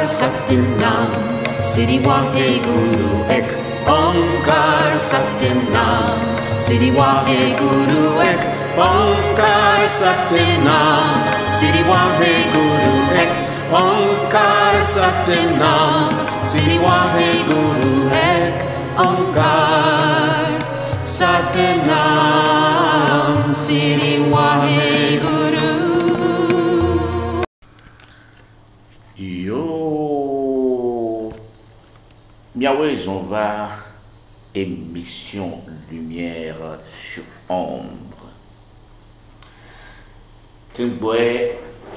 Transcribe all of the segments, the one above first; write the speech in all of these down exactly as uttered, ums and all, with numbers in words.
Satyam Sri Waheguru Ek Omkar Satyam Sri Waheguru Ek Omkar Satyam Sri Waheguru Ek Omkar Satyam Sri Waheguru Ek Omkar Satyam Sri Waheguru. Yo, Miaouez, on va émission lumière sur ombre. Kengboe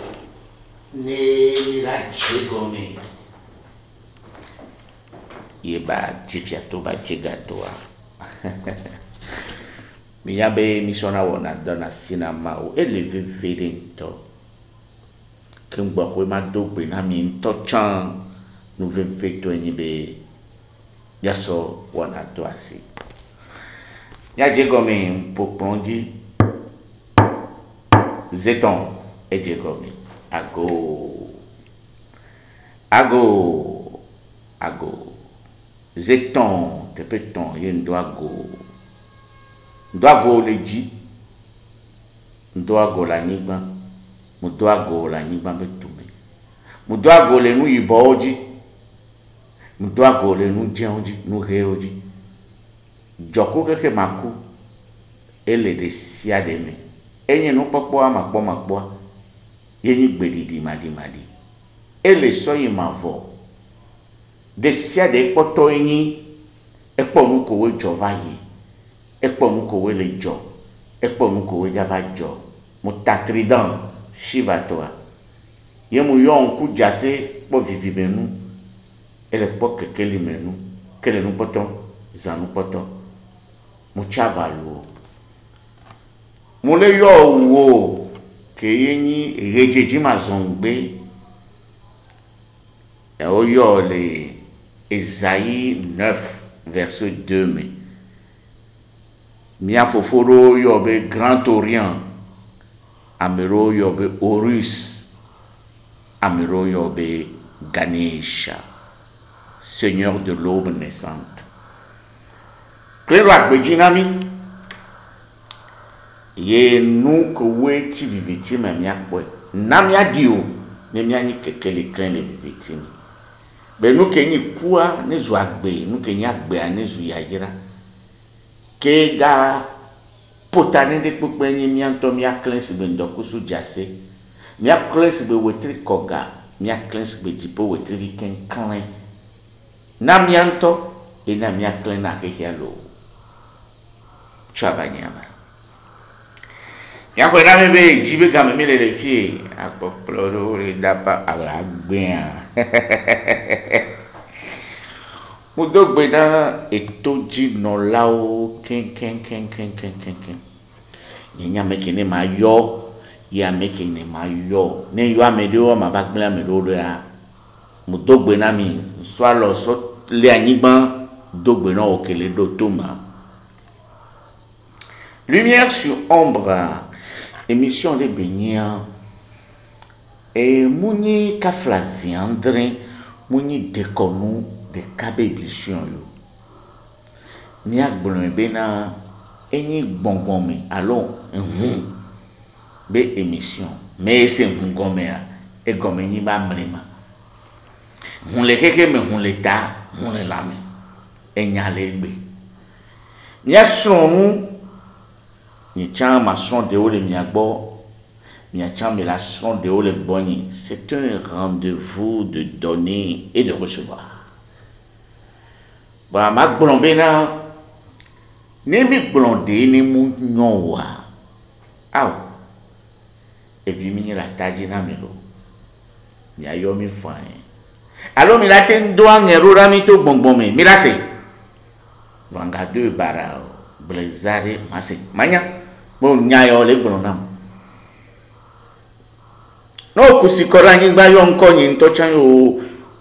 ne la tchegome. Yeba tchifiato ba tchegatoa. Miyabe misona wona dona sinama o eleve verento. Kengboe ko ma dogbe na mi ntochan nous veto nibe yaso wona to asi. Ya jegome popondi zeton e jegome ago ago ago zeton te peton yen do ago do ago le di do ago la nigba mo do ago la nigba betume mo do ago le nu iboji mo do ago le nu jeonji nu reoji joko keke maku ele de sia de me enye no popo amakpo makpo yenyi gbedidi madi madi ele so yi mavo de sia de poto enyi epo nu ko we jova yi epo nu ko we le jo epo nu ko we java jo mo tatridan shiva toa yemu yon ku jase po vivi benu ele po kekeli menu kele nu poto zanu poto mo chavalu mo le yo wo ke yenyi rejeji mazongbe e o yo le Esaïe neuf verset deux mais mia foforo yo be Grand Orient amero yo be Horus amero yo be Ganesha Seigneur de l'aube naissante. Claro akbejinami ye nu ko we ti victime mi akpo na mi adio ne mi anyi kekele klen le victime be nu kenyi kuwa ne zu agbe nu kenyi agbe ane zu yayira ke ga potane de popo enyi mi anto mi aklen si be ndokusu jase mi aklen si be wetri koga mi aklen si be tipo wetri ken kan na mi anto e na mi aklen na ke hialo chabanyama ya ko na mebe jibe ga me le le fie apoplo le dapa ala gbia mo dogbe na etoji no lao ken ken ken ken ken ken ken nya me kene ma yo ya me kene ma yo ne yo amede o ma ba gbla me do ya mo dogbe na mi so lo so le anigban dogbe na okele do toma. Lumière sur ombre, émission de Bénia. Et mouni kaflaziandre, mouni dekonu de kabébition yo. Miak blon bena, eni bonbonme, allons, hum, be émission. Mais c'est un gomme, et gomme ni ba mrema. Hun le keke me hun le ta, hun le lame, et nyale be. Mia son ni cham ma son de ole miagbo ni cham la son de ole boni. C'est un rendez-vous de donner et de recevoir. Ba mak blombe na ni mi blonde ni mu nyowa aw e vi mi la taji na melo mi ayo mi fine alo mi la ten do angero ra mi to bonbon me mi la se vanga deux bara blezare mase manya mo nyayo le blonam no kusikora nyi gba yo nko nyi to chan yo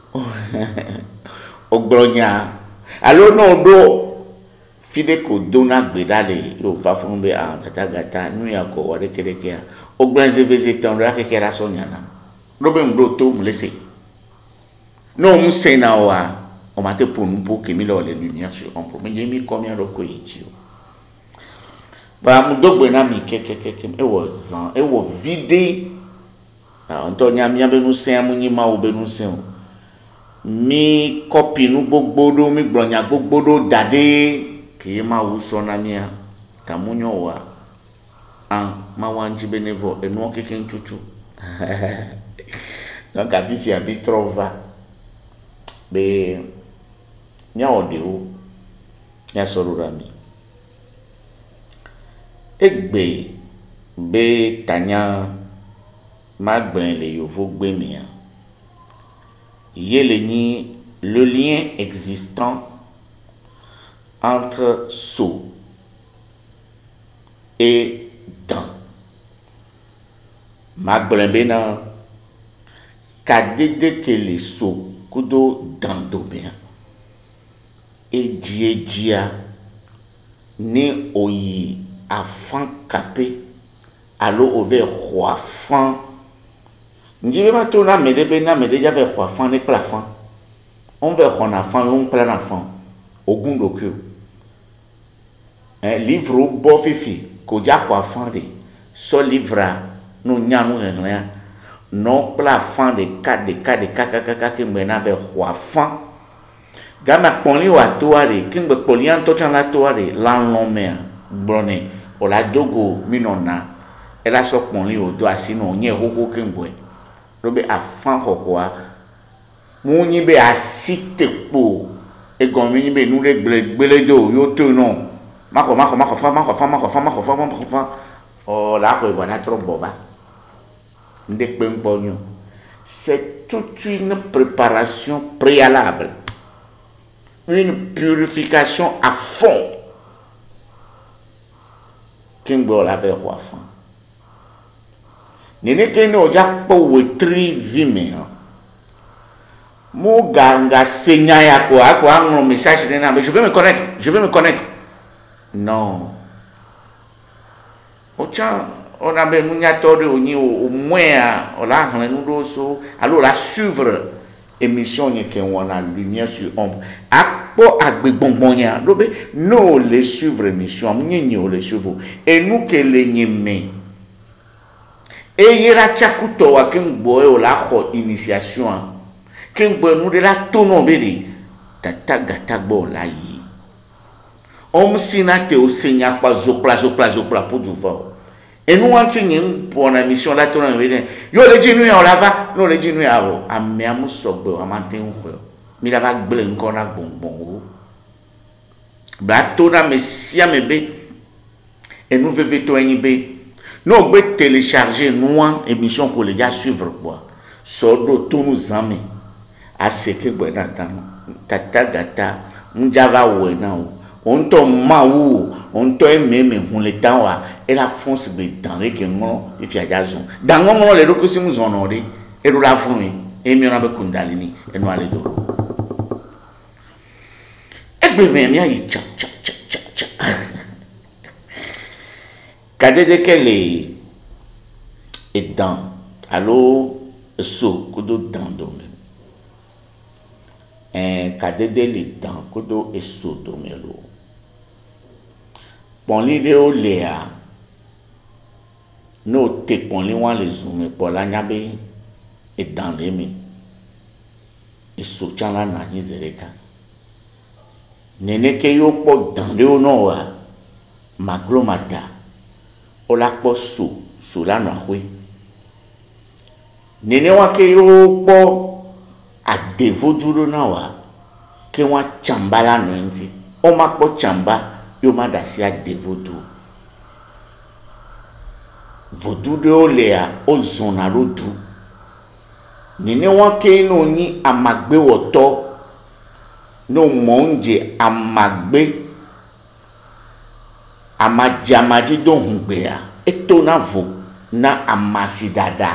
oglonya alo no do fide ko dona gbedale yo fa fun be an tata gata nu ya ko wore kereke oglanze veze ton ra ke kera sonya na robe mdo to mlese non sena wa o mate pour nous pour que mi lo les lumières sur on pour mais mi combien de ko yitio ba mu dogbe na mi keke keke e wo zan e wo vide nto nyamia be nu sen mu nyima wo be nu sen mi copy nu gbogbodo mi gbronya gbogbodo dade ke ma wo so na mia ta munyo wa ah ma wanji benevo e nu keke ntutu donc a vivi a bi trova be nya odeu nya sorurami egbe be tanya magben le yovo gbemia yele ni le lien existant entre so et dan magben be na kadede ke le so kudo dan do bien et diedia ni oyi afan capé allo over roi fan ndibe ma tona medebe na mede ja ve roi fan ni plafond on ve roi fan on plan enfant ogun dokyo un livre bo fifi ko ja roi fan de so livra no nyanu no ya non plafond de quatre de quatre de quatre quatre que mena ve roi fan gama ponli wa toare kingbe polian to chan la toare lan lomé brone o la dogo minona ela so ponli o do asino nye hogo kingbe robe afan kokwa mu nyi be asite po e gomi nyi be nu le gbele do yo to no mako mako mako fa mako fa mako fa mako fa mako fa o la ko voilà trop boba nde pemponyo c'est toute une préparation préalable, une purification à fond. Kimbo la ve roi fan. Nene kene oja po wetri vime. Mo ganga senya ya ko ako un message nena mais je veux me connaître, je veux me connaître. Non. Ocha on a ben munyatore oni au moins on la hanu do so alors la suivre émission ni ke wona lumière sur ombre akpo agbegbongbon lobe no les suivre émission nyenye o les suivre et nous que les nyeme e yera chakuto wa kengbo e o la ho initiation kengbo nous de la tono beri tata gata gbo la yi om sinate o senya pa zopla zopla zopla pour du voir. Et nous avons pour la mission là, tout le monde yo le dit nous on lava, nous le dit nous avo, a meamu sobo, a mantin ou mi lava blen kona bonbon. Blato na messia mebe, et nous veve to enibe. Nous be télécharger nous émission pour les gars suivre quoi. Sodo tout nous amis. A ce que bon attends, tata gata, njava we na o. On to maou, on to meme on le temps wa et la fonce be dans les que non et fi ajazon dans mon le roku simu zonori et la fumi et mi on be kundalini et no ale do e be me mi ayi cha cha cha cha cha kade de kele et dans allo so kudo dans do eh kade de le dans kudo e so do melo bon l'idéo léa no te pon li wan le zoom pour la nyabe et dans les mi et so chala na nizereka nene ke yo po dans le no wa maglomata o la po so so la no ahwe nene wa ke yo po a devoduro na wa ke wa chambala no nti o ma po chamba yo ma da si a devodo vodu de olea o zona rodu nini won ke no ni amagbe woto no monje amagbe amajamaji do hungbe a eto na vo na amasi dada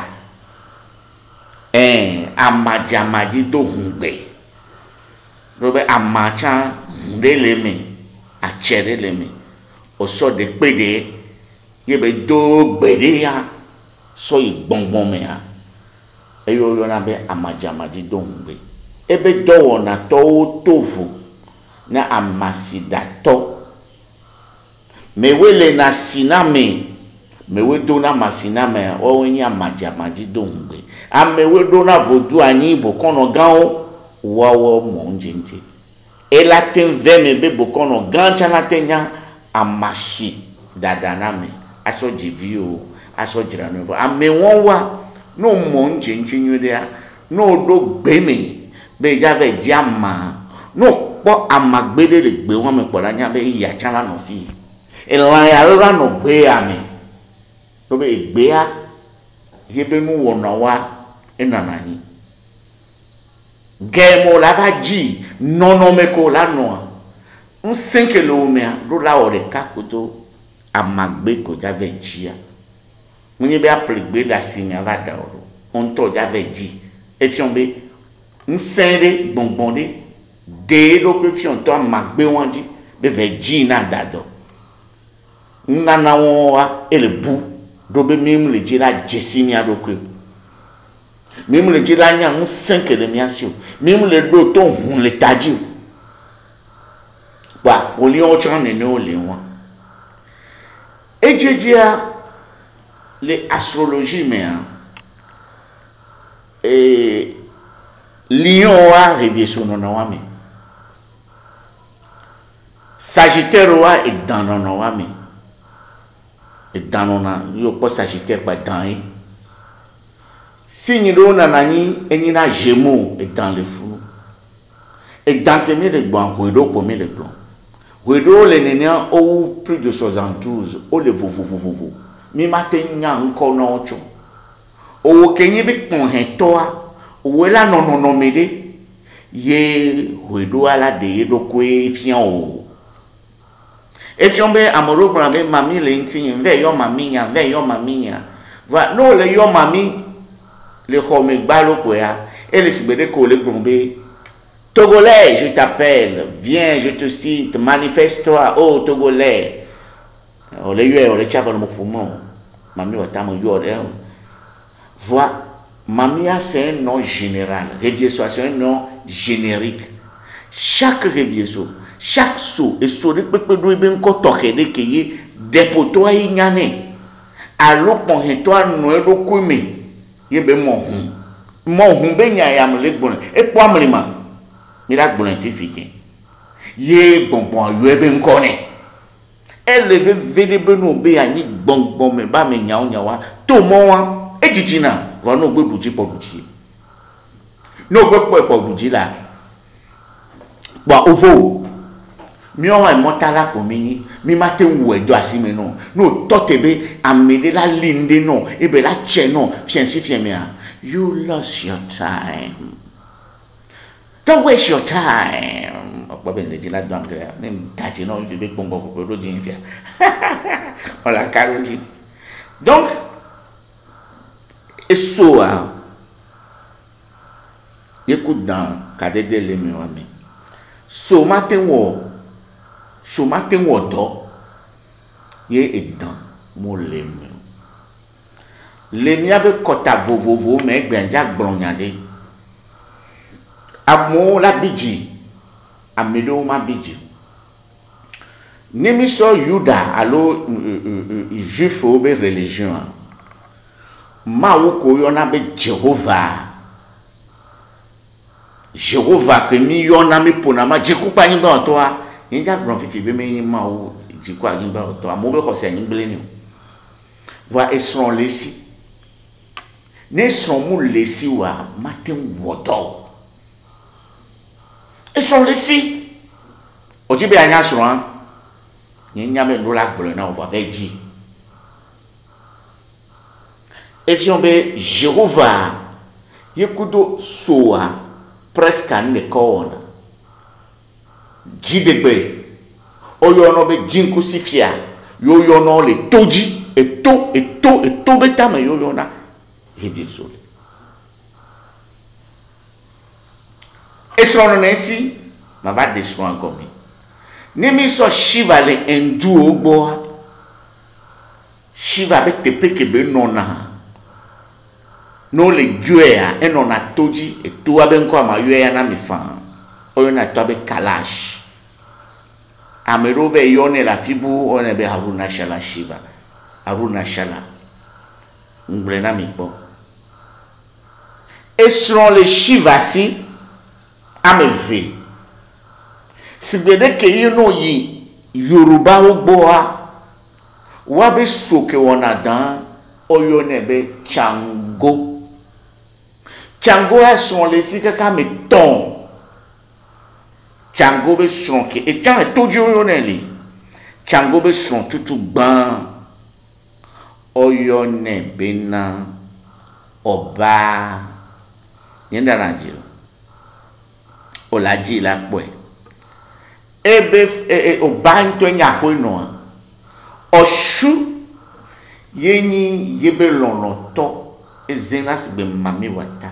eh amajamaji do hungbe robe amacha ndeleme a chere leme o so de pede ye be do gbede ya so igbongbon me ya e yo yo na be amajamaji do hungbe ebe dɔwɔnatɔwo tovo na amasidatɔ mewe le na siname mewe do na masiname wɔwo nye amadzamadzi do ŋgbe amewe do na vodu anyi bokɔnɔ gãwo wɔwɔ mɔ ŋdzɛŋdzɛ ela te vɛ me be bokɔnɔ gã tsana te nya amasi dada na me asɔ dzivi o asɔ dzra no ame wɔwa no mɔ ŋdzɛŋdzɛ nyuie ɖea no ɖo gbe me be dzave dzi ama no kpɔ amagbe ɖe le gbe wɔme kpɔ ɖa nya be ya tsã la nɔ fi elã ya la nɔ gbe ya me ɖo be egbea ye be nuwɔnawoa enana anyi gɛmɔ la va dzi nɔnɔme ko la nɔa ŋusẽ ke le wo mea ɖo la wɔ ɖeka koto amagbe ko dzave dzia ŋunye be aƒle gbe le asi mea va da o ɖo ŋutɔ dzave dzi efiɔ be ŋusẽ ɖe gbɔngbɔn ɖe de ɖokui fiɔtɔ amagbe wɔn dzi be ve dzi na dadɔ nunana wɔwa ele bu ɖo be mi le dzi la dzesi mia ɖokui mi le dzi la nya ŋusẽ ke le mia si o mi le ɖo to hu le ta dzi o wa wòliwo tsɔ nenewo le wɔn edzedzia le astrologie mea ee lion wa revieso nɔnɔ wa me sagittaire wa edan nɔnɔ wa me edan nɔna yɔ kpɔ sagittaire kpa dan ye signe ɖewo nana nyi enyi na gémeaux edan le funu edan ke mi le gbɔn hoe ɖewo kpo mi le gbɔn hoe ɖewo le nenea owu plus de soixante-douze wo le vovovovovo mi ma te nya ŋkɔ na wo tsɔ owo ke nyi be kpɔhɛtɔa owo la nɔ nɔnɔme ɖe ye hoe ɖoa la de ye ɖokoe fia o efiɔ be ame ɖewo gblɔna be mami le ŋuti nye ve yɔ mami nya ve yɔ mami nya va ne wole yɔ mami le xɔme gbalo kpoa ele sigbe ɖe ko le gblɔ be Togolais, je t'appelle, viens, je te cite, manifeste-toi, oh Togolais. On le yue, on le tient dans mon poumon. Mamie, on t'a mon yue. Vois, Mamia, c'est un nom général. Revieso, c'est un nom générique. Chaque revieso, chaque saut, et saut de peu de bien qu'on toque de qui dépoto y nyane. Alors, pour toi, nous est au coume. Y be mon hum. Mon hum ben yam le bon. Et quoi, mon mira gbɔn fifi ke ye gbɔngbɔn yɔ ebe ŋkɔ ne ele veve de be no be anyi gbɔngbɔn me ba me nyawo nyawa to mɔ wa edzidzi na vɔ no gbe ɖudzi kpɔ ɖudzi no gbe kpɔ kpɔ ɖudzi la kpɔ ovo miɔwa mɔta la ko mi nyi mi ma te wu edo asi me no no tɔ te be ame de la li ŋde no ebe la tse no fiɛnsi fiɛmea you lost your time. Don't waste your time. Apa ben le jila dam kaya. Nem taji no fi be pombo ko do jin fia. Ola karoti. Donc eso a yeku dan kadede le mi wa mi. So matin wo so matin wo do ye edan mo le mi. Le mi abe kota vovovo me gbenja gbronya de. Amo la bidji, amedo ma bidji. Nemi so Yuda alo juif ou be religion. Ma ou ko yona be Jehovah. Jehovah que mi yona mi pona ma jiku pa yin ba to a. Yin ja gbon fifi be me yin ma ou jiku a yin ba to a mo be ko se yin gbele ni. Wa esron lesi. Ne son mu lesi wa matin wodo. Et sont laissés. Au Tibet, il y a un soin. Il y a un lac bleu, on va faire J. Et si on veut Jéhovah, il y a un soa presque à l'école. J. Debe. O y en a un Jinko Sifia. Yo y en a les Toji. Et to, et to, et to beta, mais yo y en a. Il vient sur lui. Et son nom ici, ma va descendre comme ni mi so Shiva le endu ogbo Shiva be tepe ke be nona no le juea eno na toji e to abe nko ama yue ya na mi fan oyo na to abe kalash amerove yone la fibu one be Haruna Shala Shiva Haruna Shala ngle na mi po et selon les Shiva si ameve sigbede ke yino yi Yoruba ogboa wa be soke wona dan oyo ne be Chango Chango a son les si kaka me ton Chango be son ke et chan to jo ne li Chango be son tutu ban oyo ne be na oba yenda na jilo olaji la po ebe e oba nto nya ko no oshu yeni yebe lono to ezenas be mami wata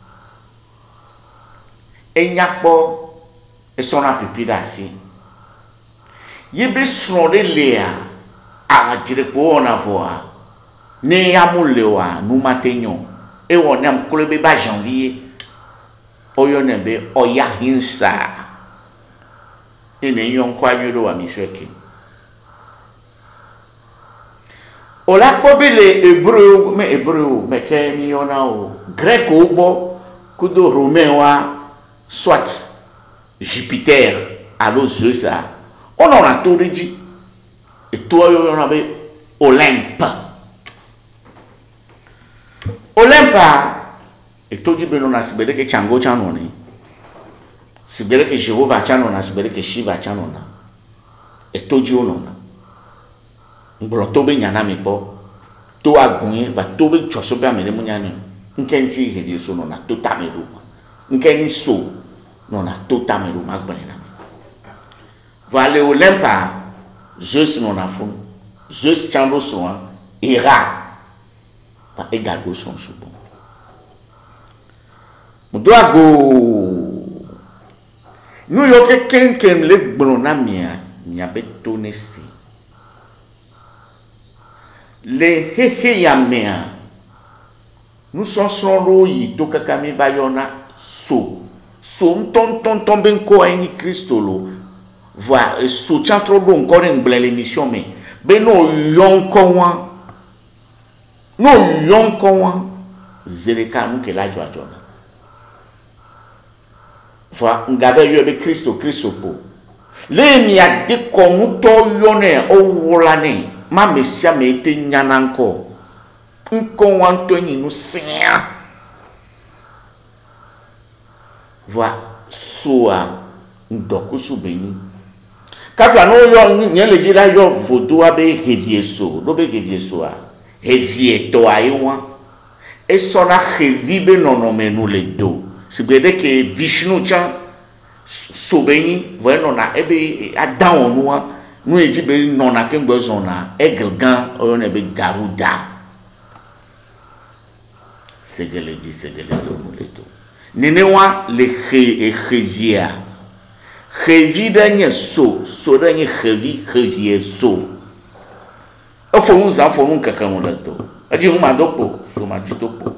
enyakpo esona pipida si yebe sonre lea a jirepo ona voa ne yamulewa nu matenyo e wona mkolebe ba janvier oyo nebe oya hinsa ene yon kwa nyoro wa misweke ola kobele hébreu mais hébreu mais ke mi yona o grec o bo kudo romain wa soit Jupiter alo Zeus a on a to reji et toi yo na be Olympe Olympe et to ji be no na sibere ke Chango chano ni sibere ke Jehovah chano na sibere ke Shiva chano na et to ji ono na ngro to be nyana mi po to agun va to be choso be amere munyane nkenti he so no na to tameru nkeni so no na to tameru magbani na vale Olympa Zeus no na fun Zeus chando so ira va égal go son subo mudo ago nu yo ke kenken le gbon na mia mia beto nesi le hehe ya mea nous sommes royi to kakami bayona so so ton ton ton ben ko en Christo lo va so chantro do encore en bla l'émission mais ben no yon ko wan no yon ko wan zereka nu ke la jojo va ngave yo be Christo Christo po le mi a de ko mu to yone o wolane ma mesia me ete nyana nko nko wanto nyi no sia va soa ndoku subeni kafa no yo nye le jira yo vodo abe hevieso do be hevieso a hevieto aiwa e sona hevibe nono menu le do sibede ke Vishnu cha sobeni bueno na ebe adawonwa nous ejibe nona ke ngbozona egelgan oyo ne be garuda segele di segele do muleto nenewa le he e hevia hevi danye so so danye hevi hevie so ofo unza ofo nunca kamuleto aji uma dopo so ma dopo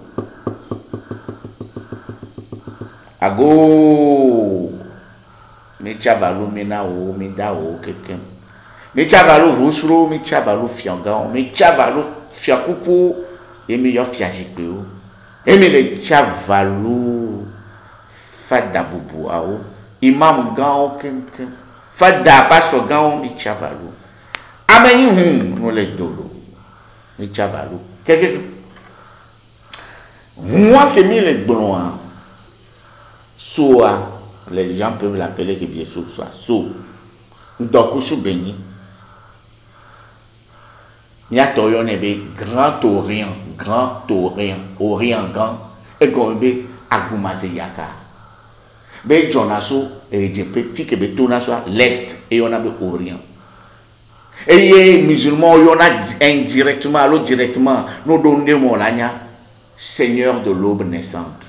ago me chavalo me na o me da o kekem me chavalo rusro me chavalo fiangão me chavalo fiakuku e me yo fiajipe o e me le chavalo fada bubu ao imam gão kem kem fada passo gão me chavalo ameni hum no le dolo me chavalo que que moi que me le blonc soa les gens peuvent l'appeler que bien sûr soit so ndoku subeni ya toyo ne be grand orient grand orient orient grand e gombe agumase yaka be jonaso e je pe fi ke be tonaso l'est et on a be orient et les musulmans on a indirectement alors directement nous donner mon lanya seigneur de l'aube naissante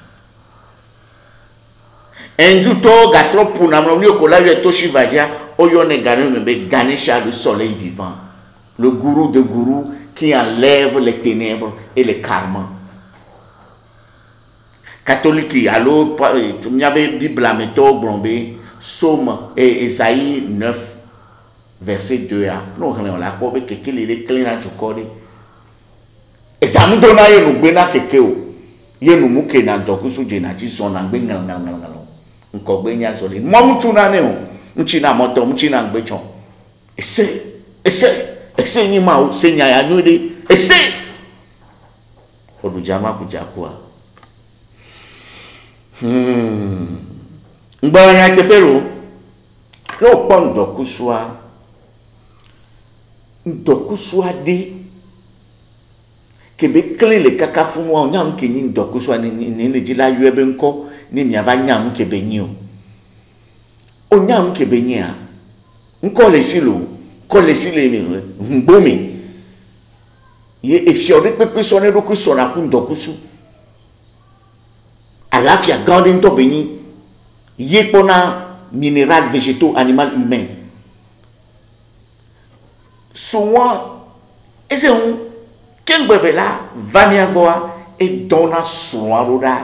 enjuto gatro puna mlio ko la yo to shivaja oyo ne gane me be Ganesha le soleil vivant le gourou de gourou qui enlève les ténèbres et les karmas catholique allo tu m'y avait bible la méthode brombe Somme et Esaïe neuf verset deux a non on la ko be keke le clean na chukode ezamu dona ye no gbe na keke o ye no mu ke na dokusu je na chi so na gbe ngal ngal ngal nko gbe nya so le mo mtu na ne o mchi na moto mchi na gbe chon ese ese ese ni ma o se nya ya nyode ese odu jama ku jakwa hmm ngba nya tepero lo pon dokuswa dokuswa de kebe kle le kaka funu o nyam ke ni dokuswa ni ni le jila yuebe nko ni mi ava nyam kebe nyi o o nyam kebe nyi a nko le silo ko le sile mi ngbomi ye efiore pepe so ne roku so na ku dokusu alafia garden to beni ye pona minéral végétaux animal humain souvent et c'est un quel bébé là vaniagoa et donna soaroda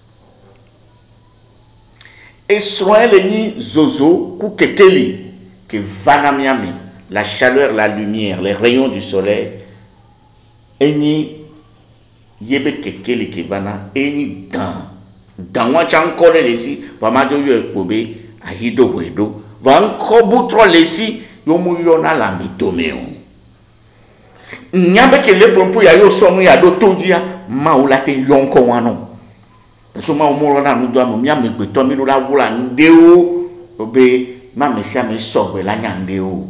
et soin le ni zozo ku kekeli que vanamiami la chaleur la lumière les rayons du soleil et ni yebe kekeli ke vana et ni dan dans moi j'en connais les si va ma jo yo ekpobe ahido wedo va nko butro les si yo mu yo na la mitomeo nyabe ke le pompo ya yo sonu ya do tondia ma o la te yonko wano so ma o mo na nu do am mi am gbe to mi lo la wura nde o obe ma me sia me sogbe la nyande o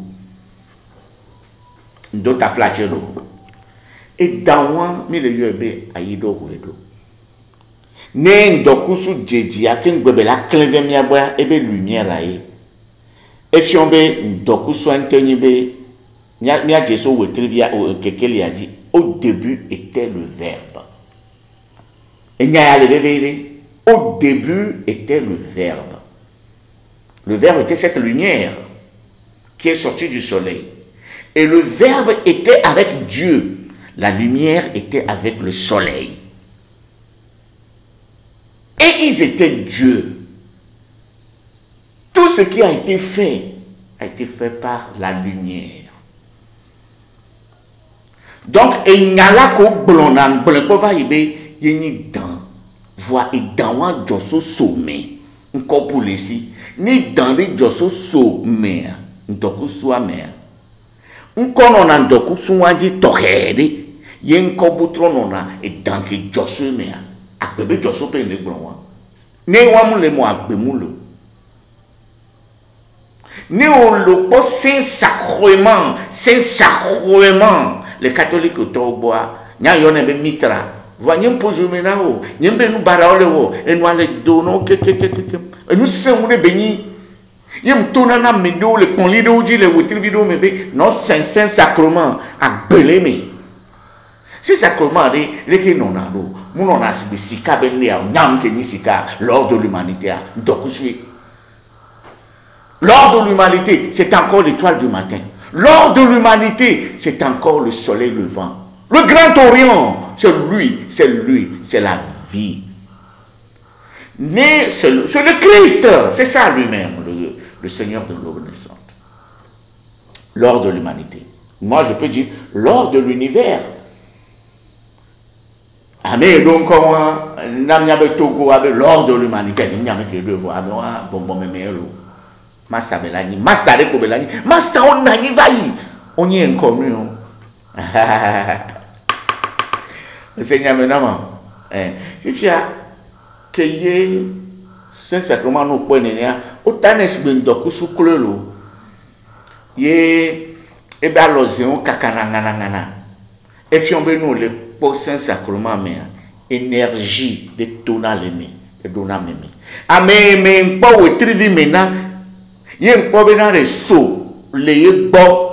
ndo ta flachero et dans moi mi le yo ebe ahido wedo ne ndokusu jeji akin gbebe la cleve mi agba ebe lumière la e efiombe ndokusu antenyi be nya nya jeso wetrivia o kekeli aji au début était le verbe et nya ya le vevere au début était le verbe le verbe était cette lumière qui est sortie du soleil et le verbe était avec Dieu la lumière était avec le soleil. Et ils étaient Dieu. Tout ce qui a été fait a été fait par la lumière. Donc, il n'y a là qu'au blanc, blanc, va y avoir, il y a dans, voix et dans un josso sommet, encore pour les si, ni dans les josso sommet, donc soit mère. Encore on a donc soit dit torré, il y a encore bouton on a et dans les josso mère. Bébé josso pe le blanc ne wa mu le mo agbemulo ne o lo po saint sacrement saint sacrement les catholiques to boa nya yo ne be mitra voyez pozo menao nyembe nu baraole wo enu ale do no ke ke ke ke enu se mu le beni yem tona na medo le kon lido di le wotri video me be no saint saint sacrement agbele me si sacrement de le ke non na do mon a sika benlia nyam ke ni sika lors de l'humanité donc lors de l'humanité c'est encore l'étoile du matin lors de l'humanité c'est encore le soleil levant le grand orient c'est lui c'est lui c'est la vie mais c'est le, le Christ c'est ça lui-même le, le Seigneur de l'eau naissante lors de l'humanité moi je peux dire lors de l'univers. Amen. Donc, on a Togo avec l'ordre de l'humanité. On a que deux voix. Bon, bon, mais mais Master Belani, Master de Belani, Master on a y va y. On y est inconnu. Le Seigneur maintenant. Si tu as que y Saint Sacrement nous point néa, autant est-ce que donc sous clolo. Ye e ba lozion kakanangana ngana. E fiombe nous le pour Saint Sacrement mais énergie de tona lemi de dona memi amen mais pas au trivi maintenant yen pas bena le so le bo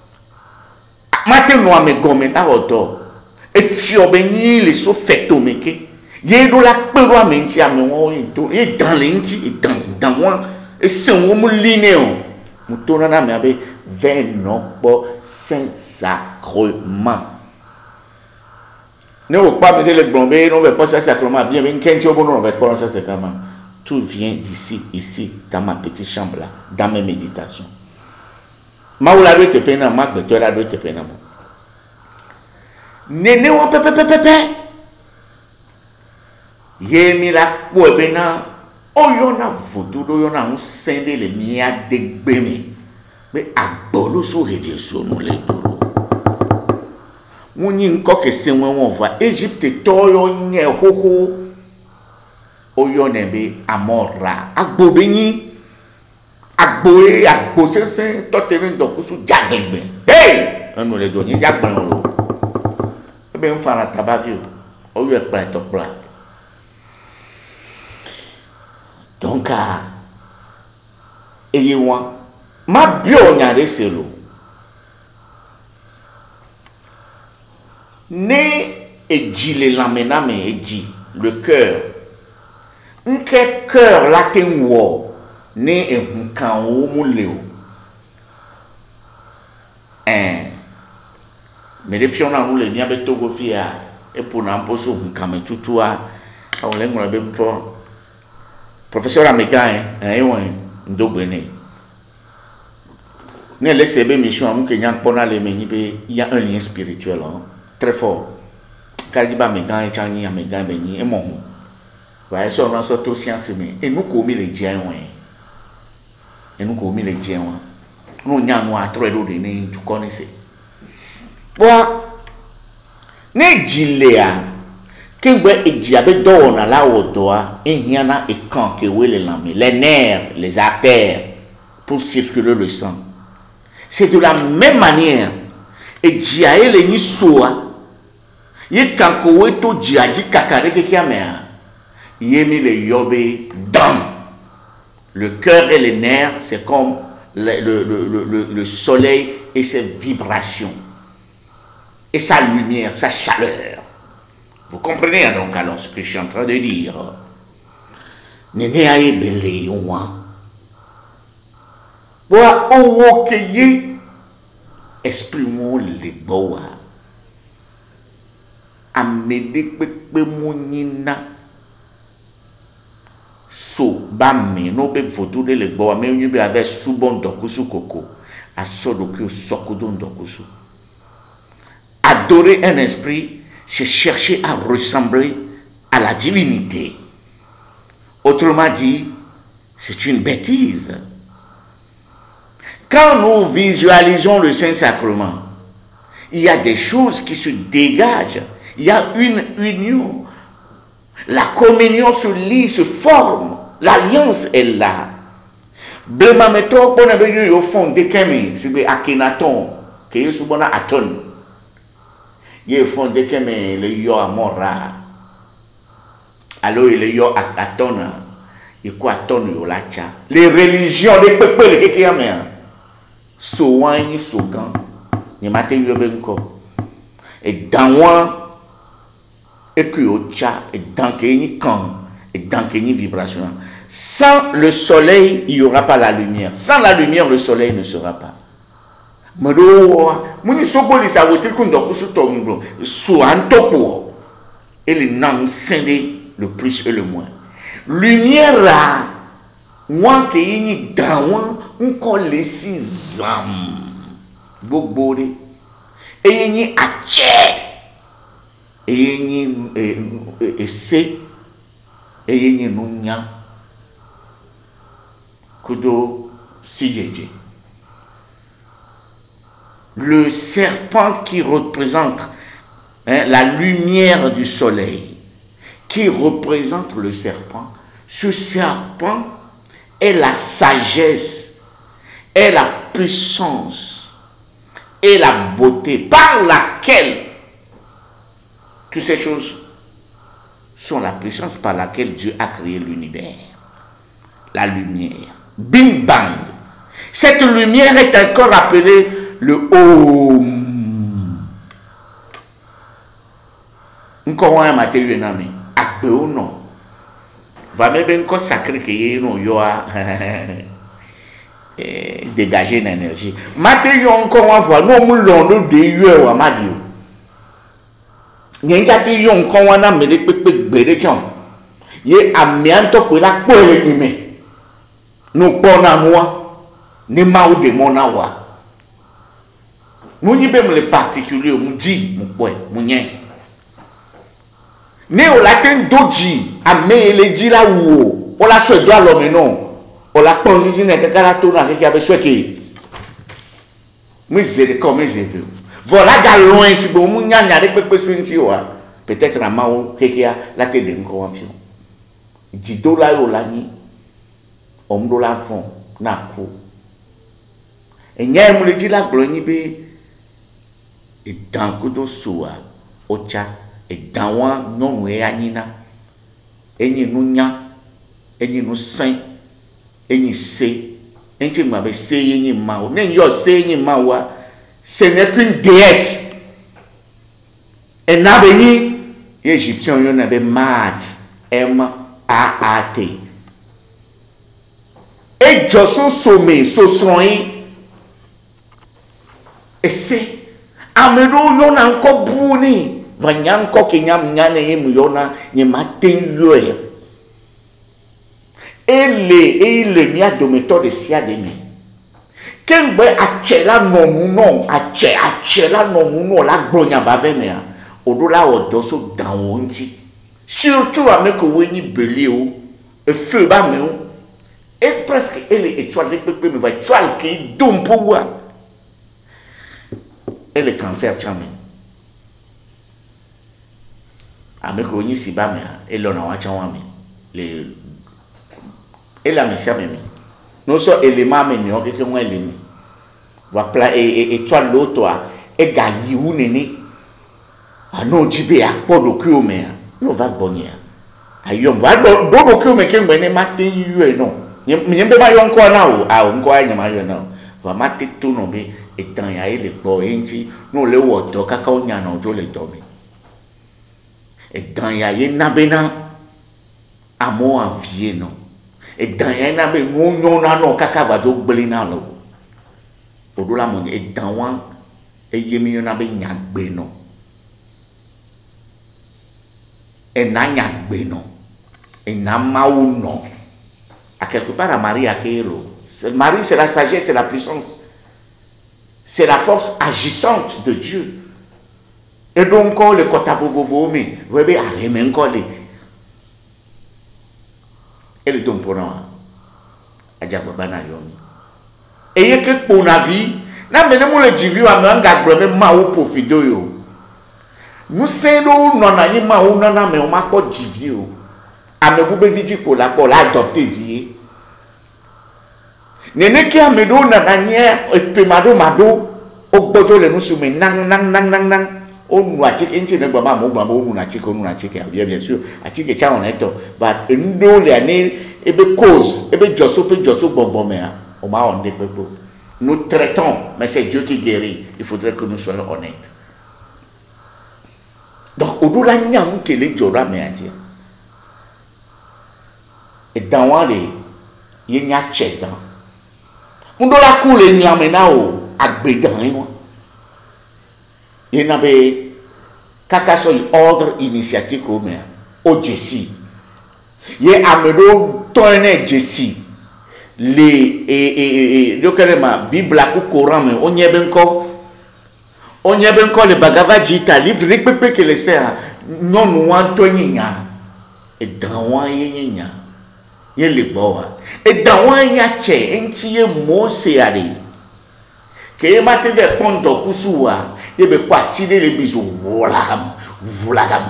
matin no me gomme na odo e fio beni le so feto meke ye do la pero amenti ame won e do e dans lenti e dans dans moi e se won mu lineo mu tona na me abe vingt non pour Saint Sacrement. Ne vous pas mettre le blombé, on ne va pas ça sacrement bien, mais quand tu on va pas ça sacrement. Tout vient d'ici, ici, dans ma petite chambre là, dans mes méditations. Ma ou la doit te peine, ma que tu la doit te peine. Néné ou pepe pepe pepe. Yémi la quoi bena. Oh yona voodoo, yona un scindé les mia de beme. Mais à bolo so revient sur nous les duro. Mon yin coque c'est moi on voit Égypte toyo nye ho ho. Oyonebe amora agbobeni agboe agbosese toteren dokusu jagbe hey on le donner jagbe lo e be nfa la tabavio oyo e pra to pra donc a eye won ma bio nya re selo ne ejile lamena me eji le cœur un cœur là qui wo né un kan o mu leo eh mais les fiona nous les bien betogo fia et pour n'imposer un kan tutua on les mo be pro professeur américain eh won ndobene ne laissez be mission am kenya pona le meni be il y a un lien spirituel hein, très fort kaliba megan et chani amegan beni et mon ouais, ça on a sorti aussi en semaine. Et nous commis les diens, et nous commis les diens. Nous n'y a nous à trop de données, tu connaissais. Bon, ne giléa, que ouais et diabète d'or la odoa, et y en a et quand que ouais les lames, les nerfs, les artères, pour circuler le sang. C'est de la même manière, et diaé les ni soa, y quand que ouais to diadi kakare que kiamea. Yémi le yobé dans le cœur et les nerfs, c'est comme le, le, le, le, le soleil et ses vibrations et sa lumière, sa chaleur. Vous comprenez donc alors ce que je suis en train de dire. Néné a ébélé ou moi. Boa owo keye exprime les boa. Amede pepe mounina. So ba me no be vodu de le boa me nyu be avec soubon dokusu koko a sodoku sokodo dokusu. Adorer un esprit, c'est chercher à ressembler à la divinité. Autrement dit, c'est une bêtise. Quand nous visualisons le Saint-Sacrement, il y a des choses qui se dégagent. Il y a une union. La communion se lie, se forme. L'alliance est là. Blema meto pona be yo fond de kemi, c'est Akhenaton, que yo subona Aton. Ye fond de kemi le yo amora. Alors il yo Atona. Et quoi Aton yo lacha. Les religions de pepe le ke yamea. So wani so gan. Ni mate yo benko. Et dans moi et que au tcha et dans qu'il quand et dans qu'il vibration. Sans le soleil, il n'y aura pas la lumière. Sans la lumière, le soleil ne sera pas. Et le nom scindé le plus et le moins. Lumière là, moi qui est dans moi, on colle les six âmes. Bobore. Et il y a et il y a essai et il y a nunya kudo sijeje. Le serpent qui représente hein, la lumière du soleil, qui représente le serpent, ce serpent est la sagesse, est la puissance, est la beauté par laquelle toutes ces choses sont la puissance par laquelle Dieu a créé l'univers. La lumière. Bing bang. Cette lumière est encore appelée le Om. Encore un matériau nami. Ape ou non. Va même encore sacré que y non yo a dégager l'énergie. Matériau encore on voit non moulon de Dieu ou amadio. nyenja ti yon kon wana mele pepe gbere chan ye amianto pe la pole ni me no pona noa ni ma de mona wa muni be le particulier mu di mu poe mu nyen ne o la ten doji ame le di la wo o la so do alo me no o la ponzi sine ke kara to na ke abe so ke mu zere comme zere voilà ga loin si bo mu nya nya de pepe so nti wa peut-être na ma o ke ya la te de nko afion di do la yo la ni o mdo la fon na ku enya mu le di la glo ni be e dan ko do soa ocha e dan wa nonu e anina enyi nu nya enyi nu san enyi se enyi ma be se enyi ma o ne yo se enyi ma wa ce n'est qu'une déesse et na be ni égyptien yo na be mat m a a t e joso sommet so soin et c'est amedo yo na nko buni vanyanko kenyam nyane emu yo na ni matin yo e ele ele mi adometo de sia de mi kengbe achela no mu no ache achela no mu no la gbronya ba ve me a odola odo so dan wonti surtout avec we ni belé o e feu ba me o e presque ele étoile pepe me va étoile qui dompo wa et le cancer chame avec we ni si ba me a e lo na wa chanwa me le e la me sia me me non so élément me ni o ke nwa élément va pla et étoile l'autre et gayi ou nene ah non jibe a podo ku me no va bonia ayom va do ku me ke ngbe ma te yu e no nyembe ma yo nko na o a nko anya ma yo na va ma te tu no be etan ya ile gbo enti no le wo do kaka onya na ojo le do me etan ya ye na be na amo avie no etan ya na be no nyo na no kaka va do gbele na lo odola mo e dan wan e yemi yo na be nyagbe no e na nyagbe no e na maou no à quelque part à Marie à Kélo Marie c'est la sagesse, c'est la puissance, c'est la force agissante de Dieu. Et donc le kota vovovo me vous voyez arrêter encore les et le don pour nous à Diabana yomi et que pour la vie na mene mo le jivi wa me nga gbe ma wo profido yo nous c'est nous non na ni ma wo na na me o ma ko jivi o ame bu be viji pour la pour l'adopter vie nene ki ame do na na nye pe mado mado o gbojo le nu su me nang nang nang nang nang o nu a chike nche ne gba ma mo gba mo nu na chike nu na chike bien bien sûr a chike cha on eto va ndo le ani ebe cause ebe joso pe joso gbongbon me a o ma on de pepo. Nous traitons, mais c'est Dieu qui guérit. Il faudrait que nous soyons honnêtes. Donc, au-delà de ça, nous sommes Jora Méadia. Et dans le il y a un tchèque. Nous devons la couler, nous avons un bédan. Il y a un ordre initiatique au Jessie. Il y a un tonne Jessie. Les et et le carrément Bible ou Coran mais on y est bien encore on y est bien encore le Bhagavad Gita livre répété que les sert non nous Antonia et dans wa yenya y le boa et dans wa nya che entier mo se ari que mate ve pondo kusuwa e be parti de le biso voilà voilà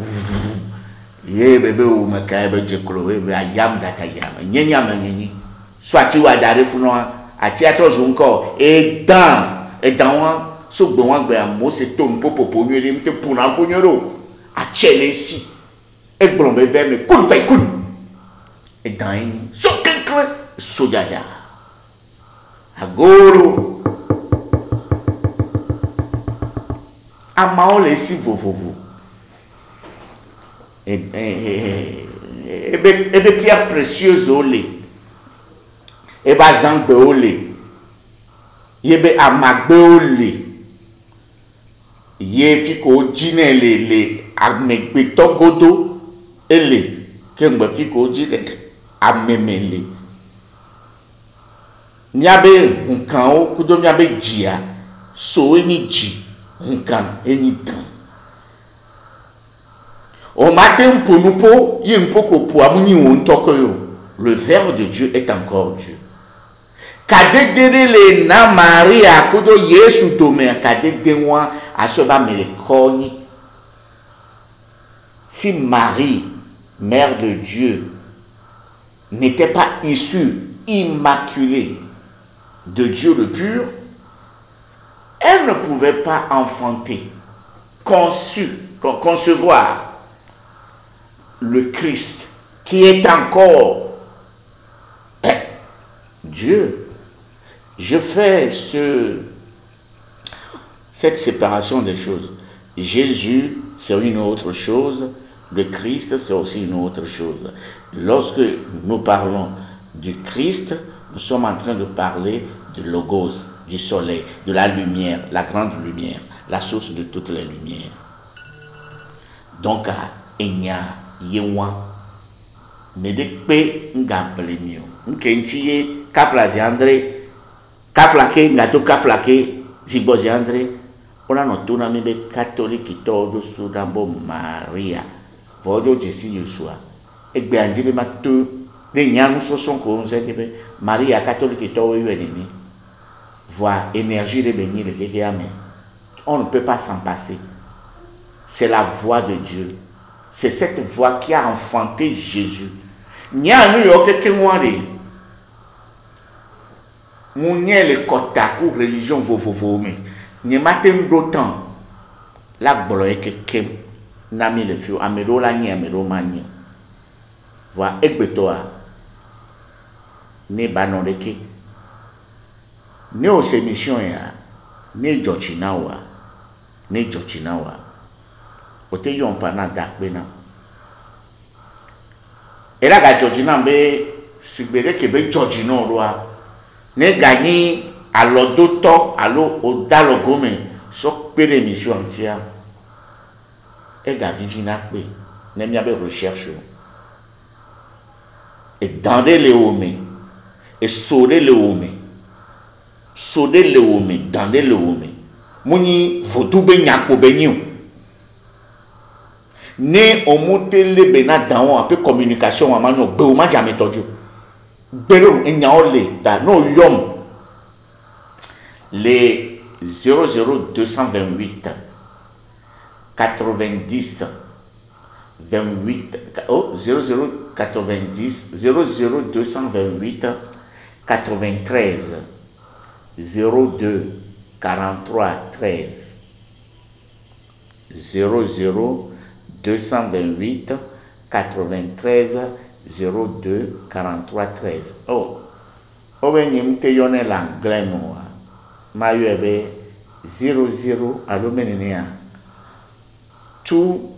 ye bebe o maka be jeklo e be ayam data yam nyenya manyenyi soit tu as d'arriver fou noir à théâtre zonko et dans et dans so gbe wan gbe amo se to mpo popo mi le mte puna ponyoro a chele si e gbon be ve me kun fai kun et dans ni so kenkle so jaja agoro ama o le si vovovo e e e be e be pierre précieuse ole e ba zangbe ole yebe amagbe ole ye fi ko jine le le amegbe togodo ele ke ngbe fi ko ji le amemele miabe nkan o kudo miabe jia so eni ji nkan eni tan o matin ponupo yimpo po amuni won tokoyo. Le verbe de Dieu est encore Dieu. Kadedere le na Maria kudo Yesu to me kadedenwa asoba melekoni. Si Marie, mère de Dieu, n'était pas issue immaculée de Dieu le pur, elle ne pouvait pas enfanter, conçu, concevoir le Christ qui est encore Dieu. Je fais ce, cette séparation des choses. Jésus, c'est une autre chose. Le Christ, c'est aussi une autre chose. Lorsque nous parlons du Christ, nous sommes en train de parler du Logos, du soleil, de la lumière, la grande lumière, la source de toutes les lumières. Donc, Enya, Yewa, Nedekpe, Ngaplenio, Nkentiye, Kaflazi André, Kaflake, Ngato Kaflake, Zibozi André, on a noté un membre catholique todo Sudambo Maria, Vodio Jessi Yusua, et bien dit ma deux, les nyans sont son conseil, Maria catholique todo ennemi, voir énergie de bénir le Kékéame. On ne peut pas s'en passer. C'est la voix de Dieu. C'est cette voix qui a enfanté Jésus. Nya New York Kemwari. Mounye le kotaku religion vovovo me. Nye matin d'autant. La boloye ke kem. Nami le fio. Amero la nye amero manye. Voa ekbetoa. Ne banondeke. Ne o se mission ya. Ne Georginawa. Ne Georginawa. Ote yon fana dakbena. Et là, Georgina be sibere kebe Georgina roa. Ne gagné à l'odoto, à l'eau, au dalogome, so pere mission entière. Et ga vivina pe, ne miabe recherche. Et dans les hommes, et sauder les hommes, sauder les hommes, dans les hommes. Mouni, votou be nyako be nyu. Ne o monte le bena dans un peu communication à mano be o ma jamais todio. Belo enyaole da no yom les zéro zéro deux cent vingt-huit quatre-vingt-dix vingt-huit oh zéro zéro quatre-vingt-dix zéro zéro deux cent vingt-huit quatre-vingt-treize zéro deux quarante-trois treize zéro zéro deux cent vingt-huit quatre-vingt-treize zéro deux quarante-trois treize. Oh, oh ben yimte yone l'anglais moi. Ma yuebe zéro zéro allo menenia. Two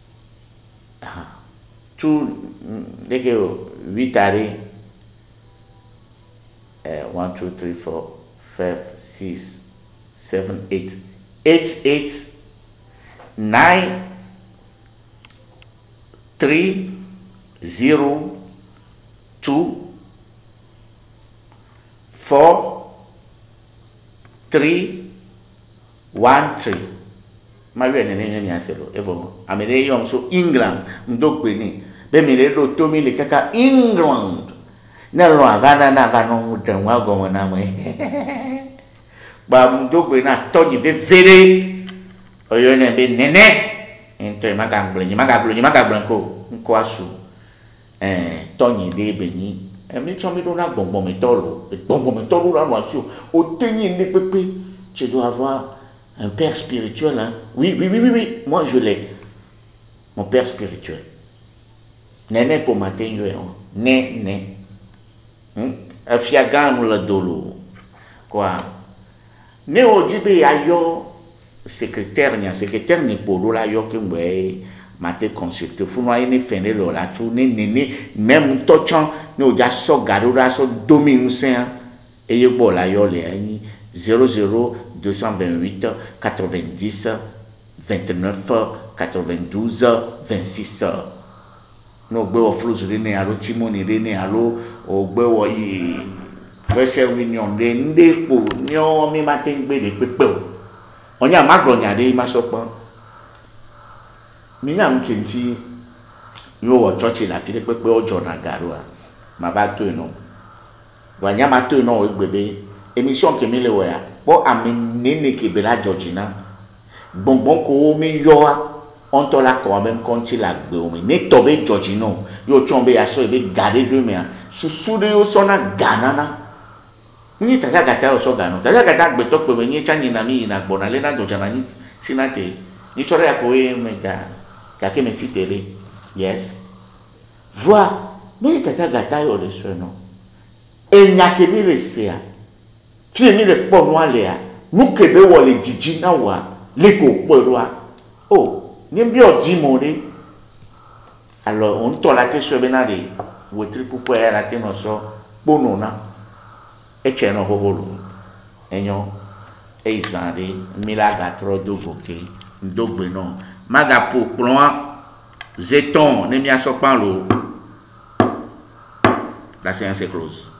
two deke huit arrêts. One two three four five six seven eight eight eight nine three zero two four three one three. Ma vie ne ne nya selo evo amere yom so England ndokwe ni be mi le do to mi le kaka England na lo avana na vano mutanwa gomo na mo ba ndokwe na toji be vere oyo ne be nene ento magangble ni magangble ni magangble nko asu eh tonyi de beni e mi cho mi do na gbongbon mi tolo e gbongbon mi tolo la no asu o tenyi ni pepe. Tu dois avoir un père spirituel, hein? Oui, oui, oui, oui, oui. Moi, je l'ai. Mon père spirituel. Nene pour matin, né, né. Un fiagan ou la dolo. Quoi? Né au début, ayo, secrétaire, n'y a secrétaire, ni pour la yo que moi, maté consulté. Faut moi, ne fait le la tourner, néné, même tochan, nous déjà so garo la so domine saint. Et yo bon la yo les zéro zéro deux cent vingt-huit quatre-vingt-dix vingt-neuf quatre-vingt-douze vingt-six. No gbe wo flus rene alo timoni rene alo o gbe wo i first reunion de nde po nyo mi ma ten gbe de pepe o. Onya magro nya de ma so pon. Mi nya mkenti yo wo church la fi de pepe ojo na garo a. Ma va to no. Wa nya ma to no o gbebe émission ke mi le wo ya. Bo ami nene ke be la Georgina. Bonbon ko mi yo a on to la quand même quand il a gbe o mi ne to be Georgina yo chombe ya so e be gade do mi a. Susu de yo so na ganana. Ni tata gata o so gano. Tata gata gbe to pe me ni chanyi na mi na gbona le na Georgina ni sinate. Ni chore ya ko e me ga ka ke me fitere. Yes. Vois, mais tata gata yo le so no. E nya ke mi le se a. Fi mi le po no ale a. Nu ke be wo le jiji na wa le ko po ro a. Oh, ni bi o di mo re. Alors, on to la ke so be na de. Wo tri pupo e la ke no so bono na. E che no ho holo. Enyo e izare mi la ga tro do boke. Ndogbe no. Maga po plon Zeton, ne mi a so pan lo. La séance est close.